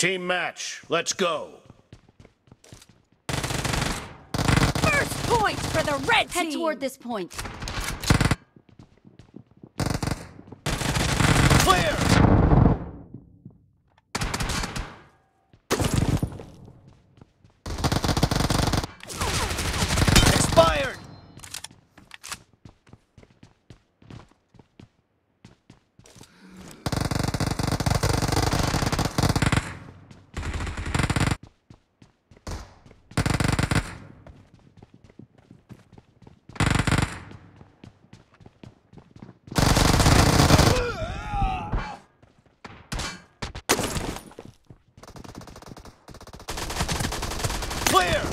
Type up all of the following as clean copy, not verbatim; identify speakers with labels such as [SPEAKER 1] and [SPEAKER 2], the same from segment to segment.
[SPEAKER 1] Team match, let's go.
[SPEAKER 2] First point for the red team!
[SPEAKER 3] Head toward this point.
[SPEAKER 1] Clear! Expired! Clear!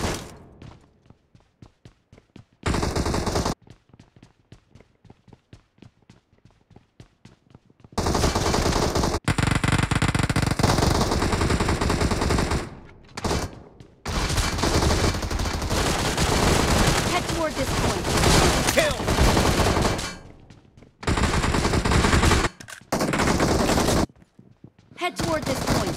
[SPEAKER 3] Head toward this point.
[SPEAKER 1] Kill!
[SPEAKER 3] Head toward this point.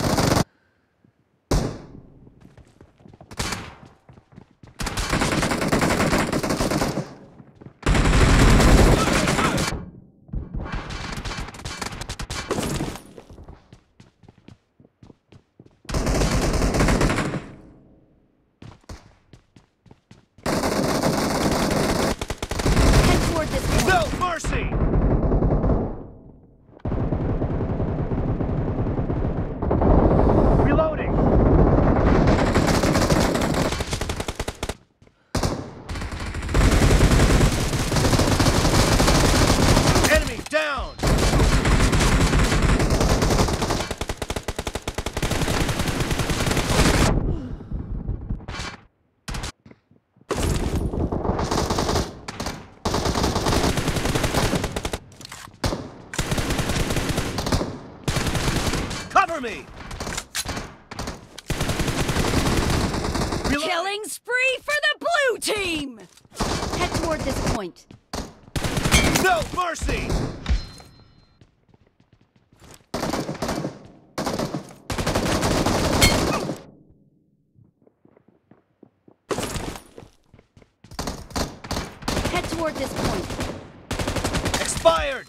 [SPEAKER 3] Head toward this point.
[SPEAKER 1] No mercy! Reloading! Enemy down! Cover me! Reloading.
[SPEAKER 2] Killing spree for the blue team!
[SPEAKER 3] Head toward this point.
[SPEAKER 1] No mercy!
[SPEAKER 3] Head toward this point.
[SPEAKER 1] Expired!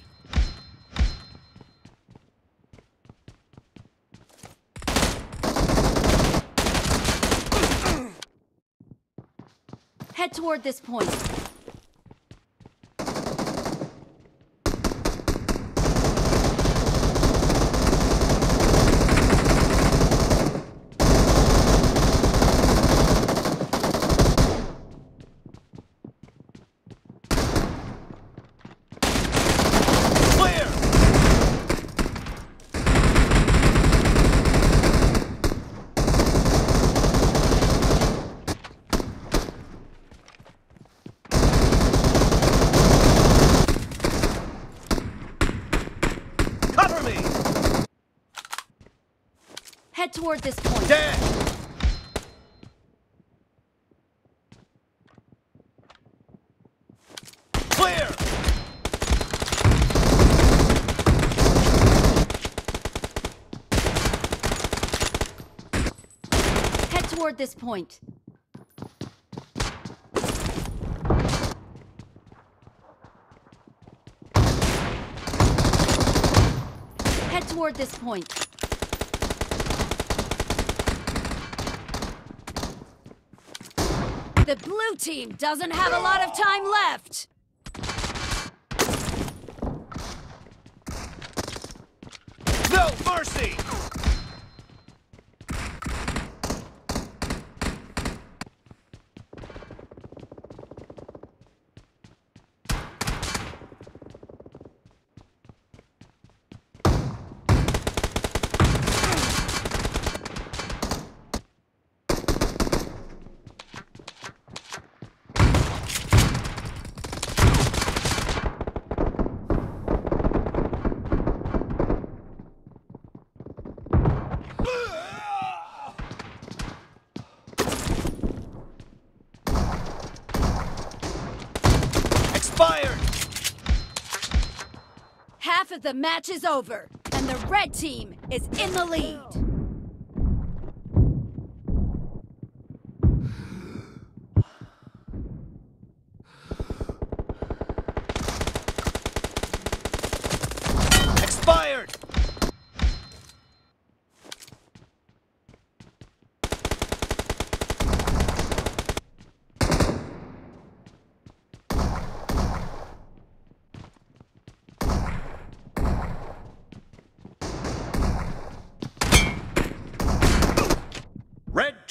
[SPEAKER 3] Head toward this point.
[SPEAKER 1] Clear! Cover me!
[SPEAKER 3] Head toward this point.
[SPEAKER 1] Dead! Clear!
[SPEAKER 3] Head toward this point. Head toward this point.
[SPEAKER 2] The blue team doesn't have a lot of time left!
[SPEAKER 1] No mercy!
[SPEAKER 2] Half of the match is over, and the red team is in the lead.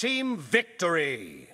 [SPEAKER 1] team victory!